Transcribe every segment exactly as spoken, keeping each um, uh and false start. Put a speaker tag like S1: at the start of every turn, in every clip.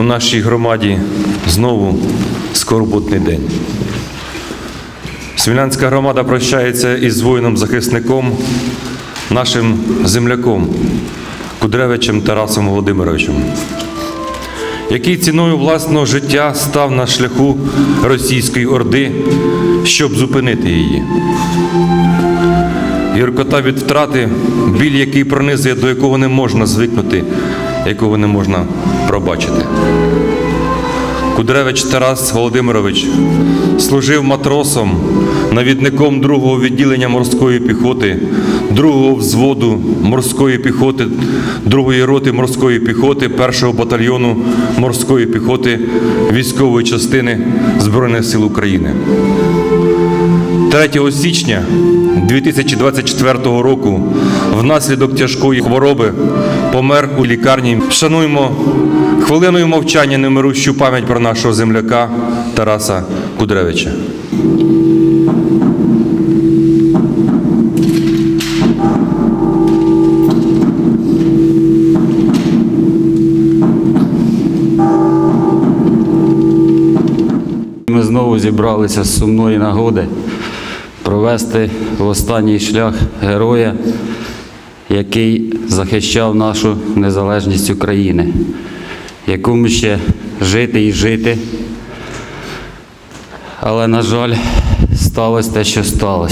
S1: нашій громаді знову скорботний день. Смілянська громада прощається із воїном-захисником, нашим земляком Кудревичем Тарасом Володимировичем, який ціною власного життя став на шляху російської орди, щоб зупинити її. Гіркота від втрати, біль, який пронизує, до якого не можна звикнути, якого не можна пробачити. Кудревич Тарас Володимирович служив матросом, навідником другого відділення морської піхоти, другого взводу морської піхоти, другої роти морської піхоти, першого батальйону морської піхоти військової частини Збройних сил України. третього січня дві тисячі двадцять четвертого року внаслідок тяжкої хвороби помер у лікарні. Вшануємо хвилиною мовчання немирущу пам'ять про нашого земляка Тараса Кудревича.
S2: Ми знову зібралися з сумної нагоди провести в останній шлях героя, який захищав нашу незалежність України, якому ще жити і жити. Але, на жаль, сталося те, що сталося.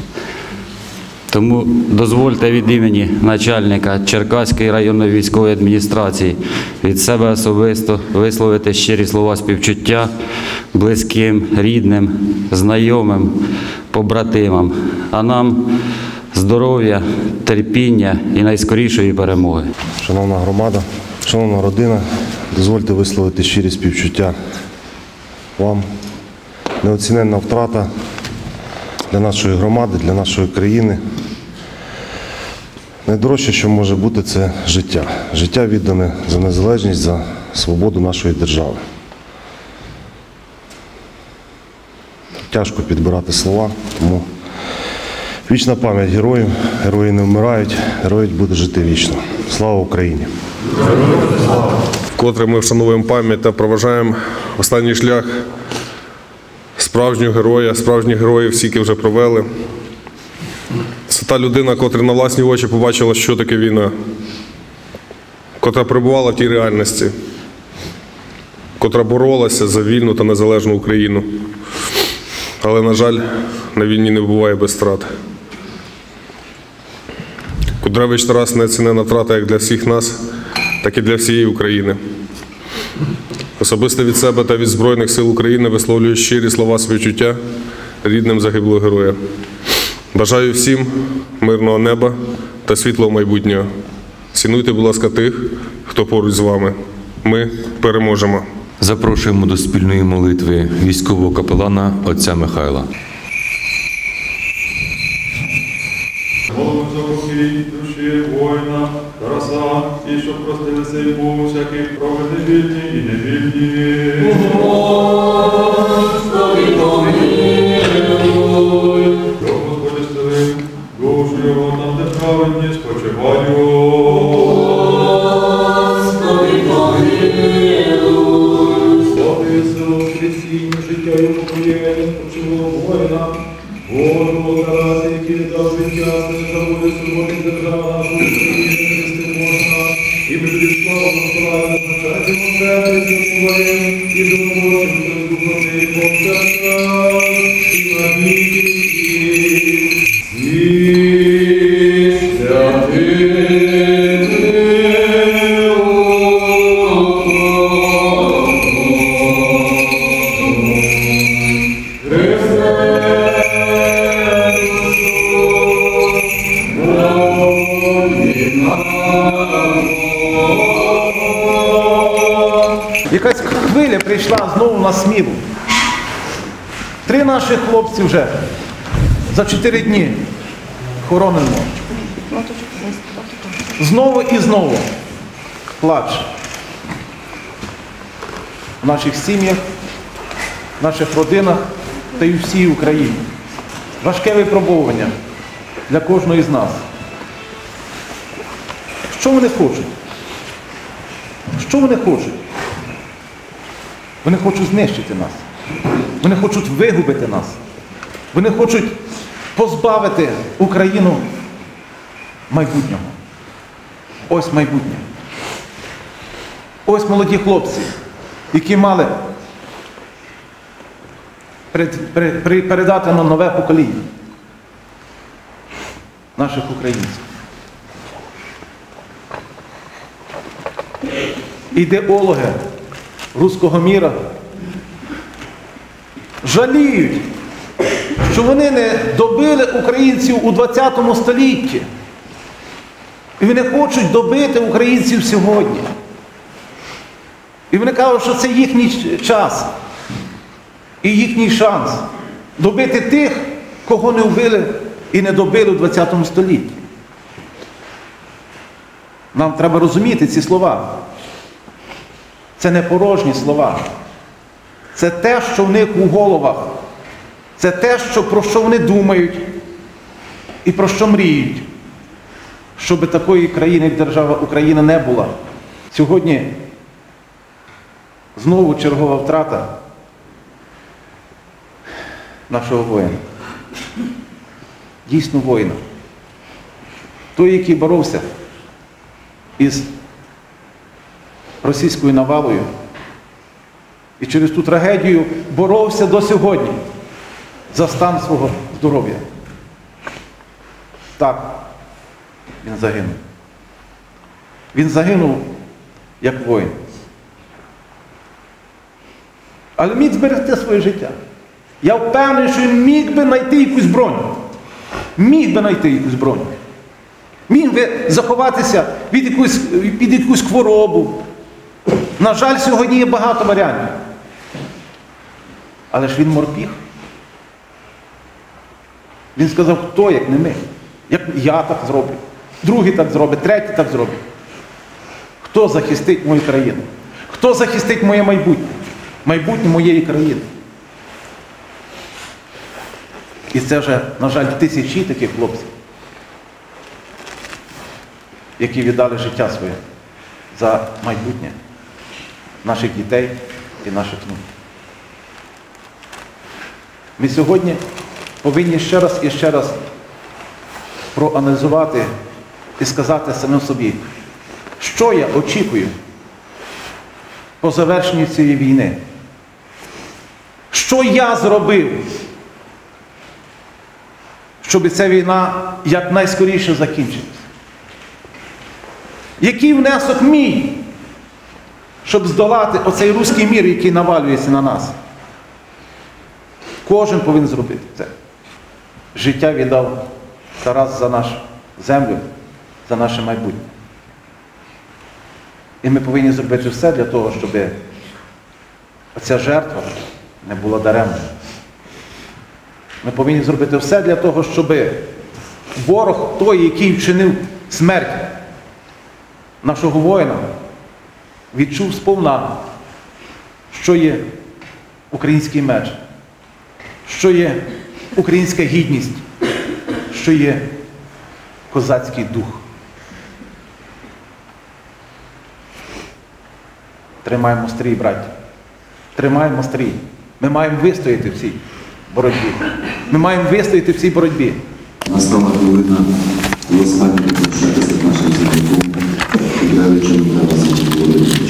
S2: Тому дозвольте від імені начальника Черкаської районної військової адміністрації від себе особисто висловити щирі слова співчуття близьким, рідним, знайомим, побратимам, а нам здоров'я, терпіння і найскорішої перемоги.
S3: Шановна громада, шановна родина, дозвольте висловити щирі співчуття вам. Неоціненна втрата для нашої громади, для нашої країни. Найдорожче, що може бути, це життя. Життя віддане за незалежність, за свободу нашої держави. Тяжко підбирати слова, тому вічна пам'ять героїв, герої не вмирають, герої будуть жити вічно. Слава Україні!
S4: Вкотре ми вшановуємо пам'ять та проважаємо останній шлях справжнього героя, справжніх героїв, скільки вже провели. Це та людина, котра на власні очі побачила, що таке війна, котра перебувала в тій реальності, котра боролася за вільну та незалежну Україну. Але, на жаль, на війні не буває без втрат. Кудревич Тарас – неоцінена втрата як для всіх нас, так і для всієї України. Особисто від себе та від Збройних сил України висловлюю щирі слова співчуття рідним загиблого героя. Бажаю всім мирного неба та світлого майбутнього. Цінуйте, будь ласка, тих, хто поруч з вами. Ми переможемо.
S1: Запрошуємо до спільної молитви військового капелана отця Михайла.
S5: Молимося за руки душі воїна Тараса, і щоб простилися йому всякі провини вільні і невільні. Господи, помилуй. Господи, стели, душу його там, де праведні спочивають. Господи, помилуй. Слави силу Христі, життя йому твоє, почило воїна. Божого Тараса, який дав життя, не забуде суботи держава нашу Україну, нести можна, і буде славу славу, навчати себе, своїм, і допомогти духовний повчання, і на віки всі
S6: Якась хвиля прийшла знову на Смілу. Три наших хлопці вже за чотири дні хоронено. Знову і знову плач в наших сім'ях, в наших родинах та й у всій Україні. Важке випробування для кожного з нас. Що вони хочуть? Що вони хочуть? Вони хочуть знищити нас. Вони хочуть вигубити нас. Вони хочуть позбавити Україну майбутнього. Ось майбутнє. Ось молоді хлопці, які мали передати нам нове покоління наших українців. Ідеологи руського міра жаліють, що вони не добили українців у двадцятому столітті. І вони хочуть добити українців сьогодні. І вони кажуть, що це їхній час і їхній шанс добити тих, кого не вбили і не добили у двадцятому столітті. Нам треба розуміти ці слова. Це не порожні слова. Це те, що в них у головах. Це те, що, про що вони думають і про що мріють. Щоб такої країни, як держава Україна, не була. Сьогодні знову чергова втрата нашого воїна. Дійсно воїна. Той, який боровся із російською навалою і через ту трагедію боровся до сьогодні за стан свого здоров'я. Так, він загинув. Він загинув як воїн. Але міг зберегти своє життя. Я впевнений, що він міг би знайти якусь броню. Міг би знайти якусь броню. Міг би заховатися від якусь, під якусь хворобу. На жаль, сьогодні є багато варіантів. Але ж він морпіг. Він сказав, хто, як не ми. Як я так зроблю. Другий так зробить, третій так зробить. Хто захистить мою країну? Хто захистить моє майбутнє? Майбутнє моєї країни. І це вже, на жаль, тисячі таких хлопців, які віддали життя своє за майбутнє наших дітей і наших внуків. Ми сьогодні повинні ще раз і ще раз проаналізувати і сказати самим собі, що я очікую по завершенню цієї війни. Що я зробив, щоб ця війна якнайскоріше закінчилась? Який внесок мій, щоб здолати оцей руський мір, який навалюється на нас? Кожен повинен зробити це. Життя віддав Тарас за нашу землю, за наше майбутнє. І ми повинні зробити все для того, щоб ця жертва не була даремною. Ми повинні зробити все для того, щоб ворог той, який вчинив смерть нашого воїна, відчув сповна, що є український меч, що є українська гідність, що є козацький дух. Тримаємо стрій, браття. Тримаємо стрій. Ми маємо вистояти в цій боротьбі. Ми маємо вистояти в цій боротьбі.
S7: Настала хвилина голосування, попрощатися з нашим земляком, Кудрявичем Тарасом Григоровичем.